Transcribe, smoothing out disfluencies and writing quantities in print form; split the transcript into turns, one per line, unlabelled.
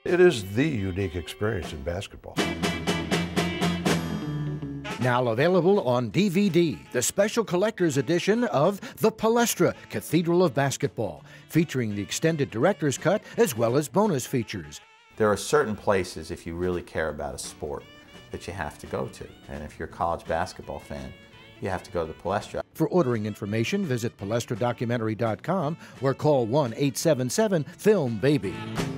It is the unique experience in basketball.
Now available on DVD, the special collector's edition of the Palestra, Cathedral of Basketball, featuring the extended director's cut as well as bonus features.
There are certain places, if you really care about a sport, that you have to go to. And if you're a college basketball fan, you have to go to the Palestra.
For ordering information, visit PalestraDocumentary.com or call 1-877-FILM-BABY.